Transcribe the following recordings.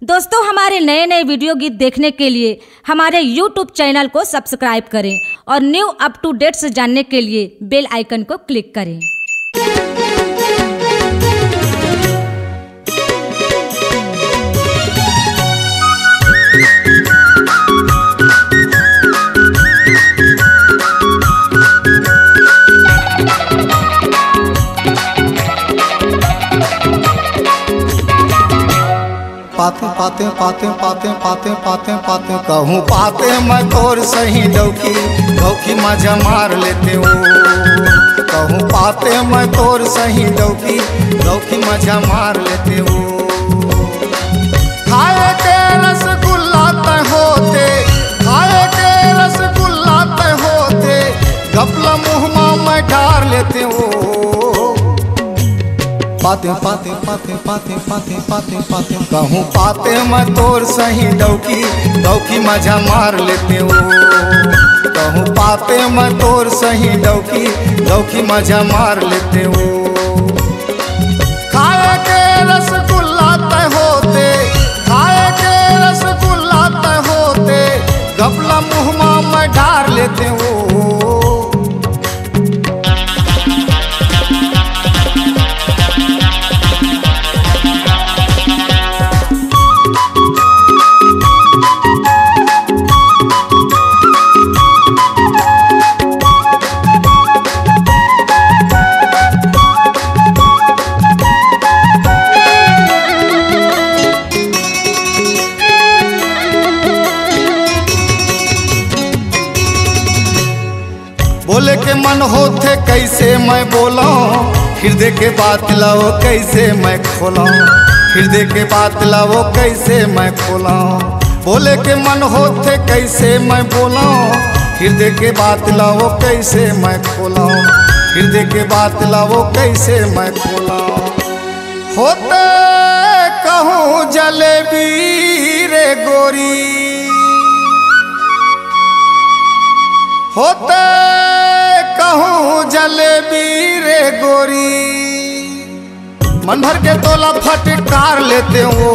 दोस्तों, हमारे नए नए वीडियो गीत देखने के लिए हमारे YouTube चैनल को सब्सक्राइब करें और न्यू अप टू डेट्स जानने के लिए बेल आइकन को क्लिक करें। पाते पाते पाते पाते पाते पाते पाते कहूँ पाते मैं तोर सही डौकी डौकी मजा मार लेते हो। कहूँ पाते मैं तोर सही डौकी डौकी मजा मार लेते हो। खाए के रसगुल्ला तय होते, खाए के रसगुल्ला तय होते, गपला मुँह में डार लेते हो। पाते पाते पाते पाते पाते पाते पाते कहूँ पाते मैं तोर सही डौकी डौकी मजा मार लेते हो। कहूँ पाते मैं तोर सही डौकी डौकी मजा मार लेते हो। खाए के रसगुल्ला तय होते, खाए के रसगुल्ला तय होते, गपला मुँह में डार लेते हो। बोले के मन होते कैसे मैं बोला, हृदय के बात लाओ कैसे मैं खोला, हृदय के बात लाओ कैसे मैं खोला। बोले के मन होते कैसे मैं बोला, हृदय के बात लाओ कैसे मैं खोला, हृदय के बात लाओ कैसे मैं खोला। होते कहूँ जलेबी रे गोरी, होते कहूँ जलेबी रे गोरी, मन भर के तोला फटकार लेते हो।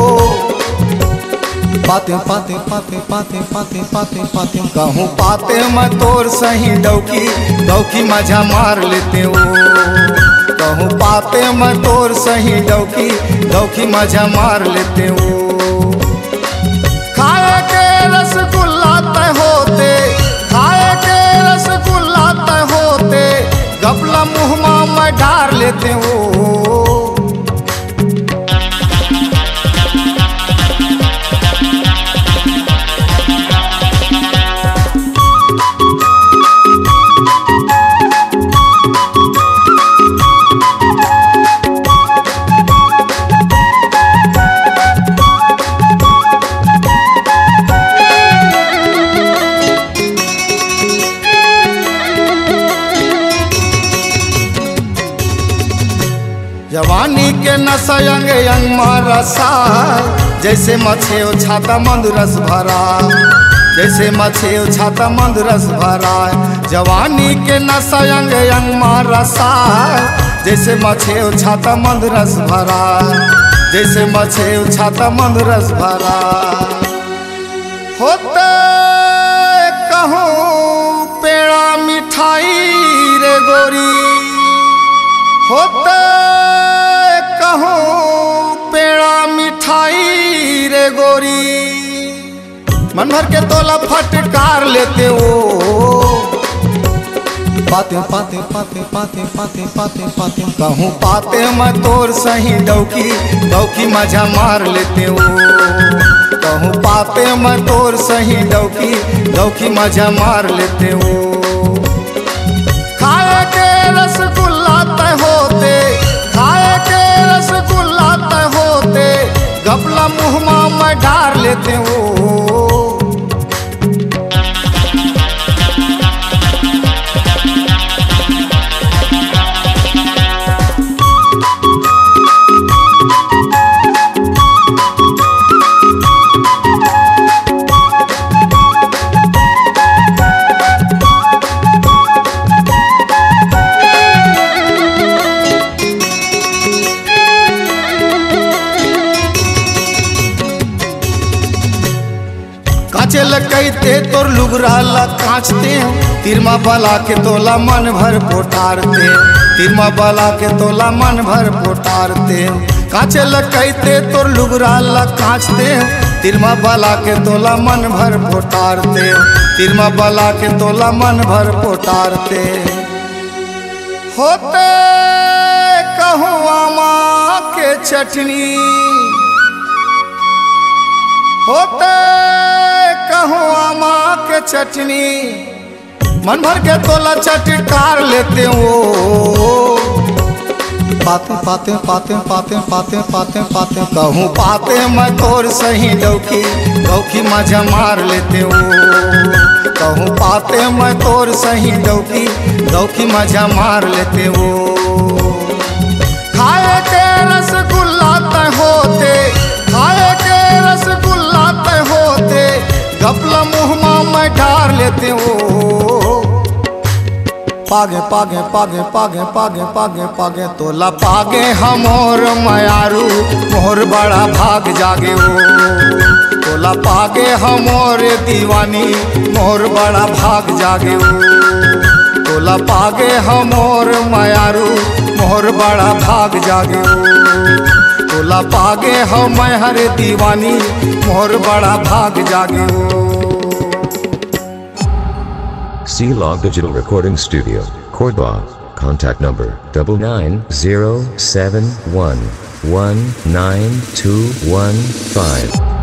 पाते पाते पाते पाते पाते पाते पाते कहूँ पाते मैं तोर सही डौकी डौकी मजा मार लेते हो। कहूँ पाते मैं तोर सही डौकी डौकी मजा मार लेते हो। खाए के रसगुल्ला तय होते, खाए के रसगुल्ला तय होते, गपला मुँह में डार लेते हो। जवानी के नशा अंग अंग मारसा, जैसे मछे छाता मंद रस भरा, जैसे मछे छाता मंद रस भरा। जवानी के नशा अंग अंग मारसा, जैसे मछे छाता मंद रस भरा, जैसे मछे छाता मंद रस भरा। होते कहूँ पेड़ा मिठाई रे गोरी, होते कहूँ पेड़ा मिठाई रे गोरी, मन भर के तोला फटकार लेते हो। पाते पाते पाते पाते पाते पाते पाते कहूँ पाते मैं तोर सही डौकी डौकी मजा मार लेते हो। कहूँ पाते मैं तोर सही डौकी डौकी मजा मार लेते हो। खाए के रसगुल्ला तय होते, खाए के रसगुल्ला तय होते, गपला मुँह में डार लेते हो। कांचे लकैते तोर लुगरा ला कांचते तिरमा बला के तोला मन भर पोटारते तिरमा बला के तोला मन भर पोटारते कांचे लकैते तोर लुगरा ला कांचते तिरमा बला के तोला मन भर पोटारते तिरमा बला के तोला मन भर पोटारते होते कहुआ माँ के चटनी होते कहुआ माँ के चटनी मन भर के तोला चटकार लेते हो पाते पाते पाते पाते पाते पाते पाते कहूँ पाते मैं तोर सही डौकी मजा मार लेते हो कहूँ पाते मैं तोर सही डौकी मजा मार लेते हो खाए के रसगुल्ला तय होते खाए के रसगुल्ला तय होते गपला मुँह में डार लेते हो पागे पागे पागे पागे पागे पागे पागे तोला पागे हमोर मयारू मोर बड़ा भाग जागे हो तोला पागे हमोर दीवानी मोर बड़ा भाग जागे हो तोला पागे हमोर मयारू मोर बड़ा भाग जागे हो तोला पागे हम हर दीवानी मोर बड़ा भाग जागे हो। C-Log Digital Recording Studio, Cordoba. Contact number 99071192115.